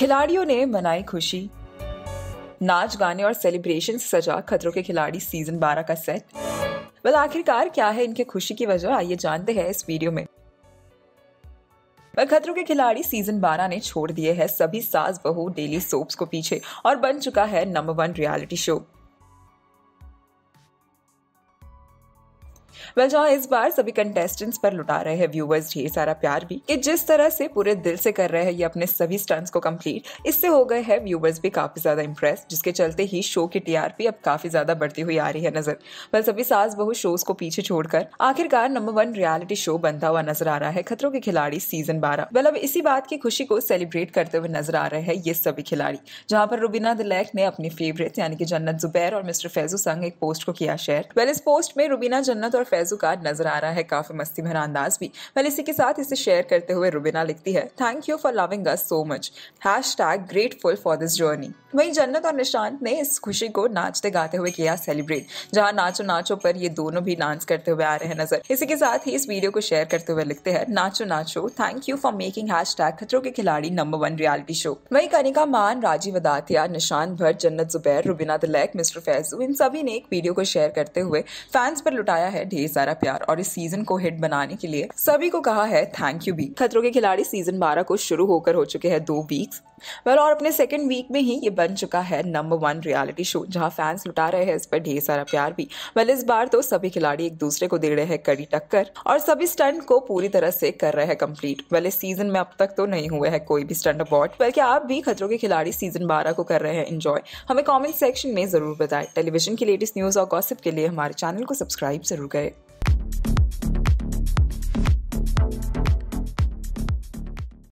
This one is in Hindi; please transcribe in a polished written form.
खिलाड़ियों ने मनाई खुशी। नाच गाने और सेलिब्रेशन से सजा खतरों के खिलाड़ी सीजन 12 का सेट। आखिरकार क्या है इनके खुशी की वजह, आइए जानते हैं इस वीडियो में। खतरों के खिलाड़ी सीजन 12 ने छोड़ दिए हैं सभी सास बहू डेली सोप्स को पीछे और बन चुका है नंबर 1 रियलिटी शो। जहां इस बार सभी कंटेस्टेंट्स पर लुटा रहे हैं व्यूवर्स ढेर सारा प्यार भी कि जिस तरह से पूरे दिल से कर रहे हैं ये अपने सभी स्टंट्स को कंप्लीट, इससे हो गए हैं व्यूवर्स भी काफी ज्यादा इंप्रेस, जिसके चलते ही शो की टीआरपी अब काफी ज्यादा बढ़ती हुई आ रही है नजर। सभी सास बहू शोज को पीछे छोड़कर आखिरकार नंबर 1 रियलिटी शो बनता हुआ नजर आ रहा है खतरों के खिलाड़ी सीजन 12। अब इसी बात की खुशी को सेलिब्रेट करते हुए नजर आ रहे हैं ये सभी खिलाड़ी, जहां पर रुबीना दिलैक ने अपनी फेवरेट यानी कि जन्नत जुबैर और मिस्टर फैजू संग एक पोस्ट को किया शेयर। इस पोस्ट में रुबीना, जन्नत और फैजू का नजर आ रहा है काफी मस्ती भरा अंदाज भी। इसी के साथ इसे शेयर करते हुए रुबीना लिखती है, thank you for loving us so much, #grateful for this journey. वहीं जन्नत और निशांत ने इस खुशी को नाचते गाते हुए किया सेलिब्रेट, जहां नाचो नाचो पर ये दोनों भी डांस करते हुए आ रहे हैं नजर। इसी के साथ ही इस वीडियो को शेयर करते हुए लिखते हैं, नाचो नाचो, thank you for making Khatron ke खिलाड़ी नंबर 1 रियलिटी शो। वहीं कनिका मान, राजीव अदातिया, निशांत भट्ट, जन्नत जुबैर, रुबीना दिलैक, मिस्टर फैजू, इन सभी ने एक वीडियो को शेयर करते हुए फैंस पर लुटाया है ढेर सारा प्यार और इस सीजन को हिट बनाने के लिए सभी को कहा है थैंक यू भी। खतरों के खिलाड़ी सीजन 12 को शुरू होकर हो चुके हैं 2 वीक्स और अपने सेकंड वीक में ही ये बन चुका है नंबर 1 रियलिटी शो, जहां फैंस लुटा रहे हैं इस पर ढेर सारा प्यार भी। इस बार तो सभी खिलाड़ी एक दूसरे को दे रहे हैं कड़ी टक्कर और सभी स्टंट को पूरी तरह से कर रहे हैं कंप्लीट। इस सीजन में अब तक तो नहीं हुए हैं कोई भी स्टंट अबॉर्ड, बल्कि आप भी खतरों के खिलाड़ी सीजन 12 को कर रहे हैं एंजॉय। हमें कॉमेंट सेक्शन में जरूर बताएं। टेलीविजन की लेटेस्ट न्यूज और गॉसिप के लिए हमारे चैनल को सब्सक्राइब जरूर करें।